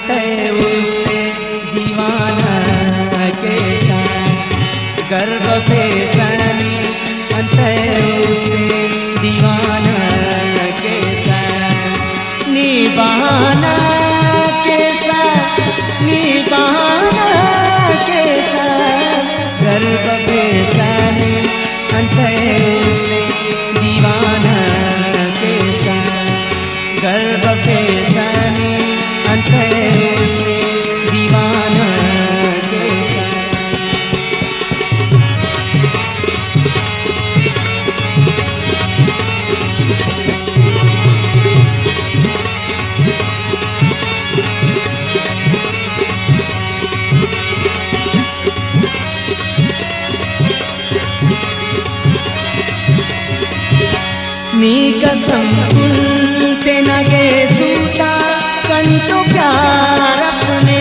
अंते उसने दीवाना कैसा गर्भ फैसनी अंते उसने दीवाना कैसा निभाना कैसा निभाना कैसा गर्भ फैसनी अंते उसने दीवाना कैसा गर्भ फैसनी अंते उसने दीवाना कैसा। नी कसम कुलते नगे सूता कंटो प्यार अपने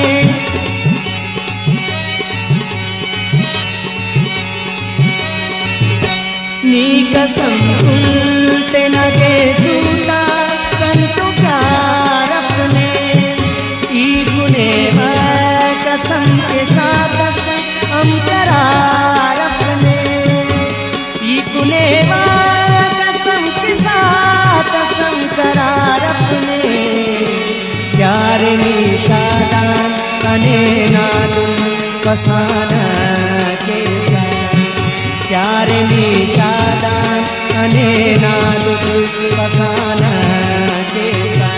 नी कसम कुलते नगे सूता कंटो प्यार अपने ई गुने कसम के साथ हम करार अपने ई गुने करार अपने प्यार निशादान अने नादुल फसाना कैसा प्यार निशादान अने नादुल फसाना कैसा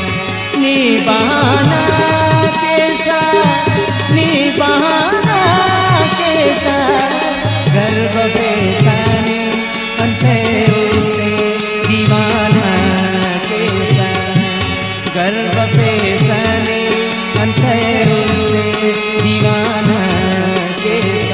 निभाना कैसा निभाना कैसा गर्भ फैसनी अंते उसने दीवाना गर्भ फैसनी अंते उसने दीवाना कैसा।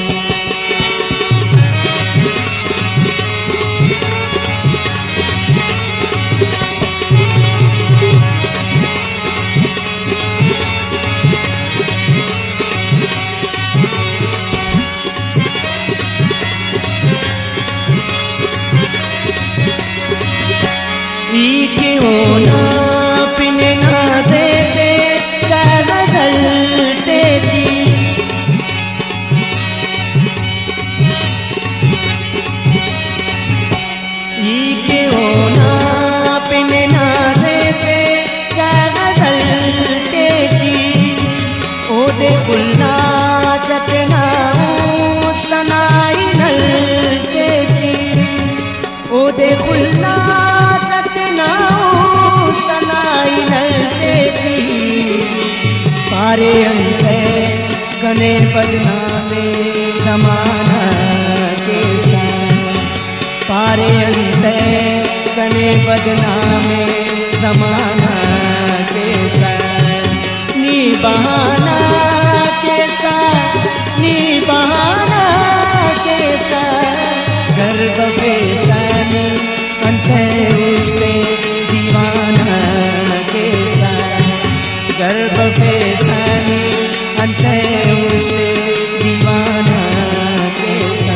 ई क्यों ना पिने ना देते गजलते जी ई क्यों ना पिने ना देते गजलते जी ओ दे खुलना चतना सनाई नलते जी ओ दे खुलना सनाई नलते थी पारे अंते कने बदनामे समाना कैसा पारे अंते कने बदनामे समाना कैसा निभाना कैसा निभाना कैसा गर्भ फैसनी अंते उसने दीवाना कैसा गर्भ फैसनी अंते उसने दीवाना कैसा।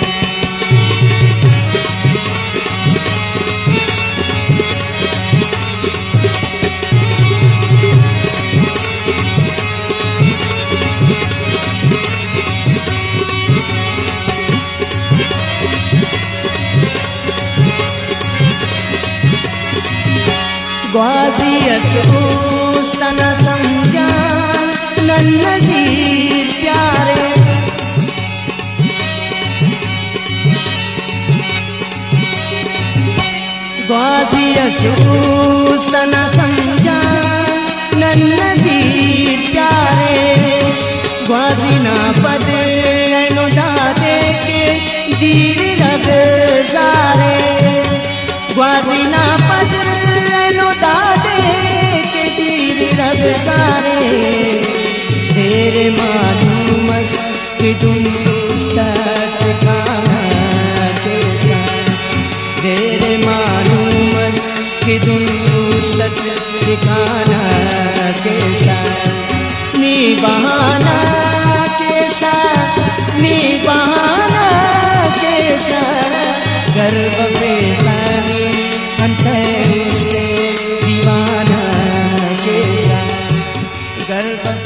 ग्वाजी असूसन समझान नन्नजीर प्यारे ग्वाजी असूसन समझान नन्नजीर प्यारे ग्वाजी ना पदे नो दादे के दीर रग सारे ग्वाजी ना पदे दादे के दीर रग सारे तेरे मालूम कि दुरुस्त ठिकाना कैसा तेरे मालूम कि दुरुस्त ठिकाना कैसा निभाना कैसा निभाना कैसा गर्भ फैसनी अंते उसने दीवाना कैसा गर्व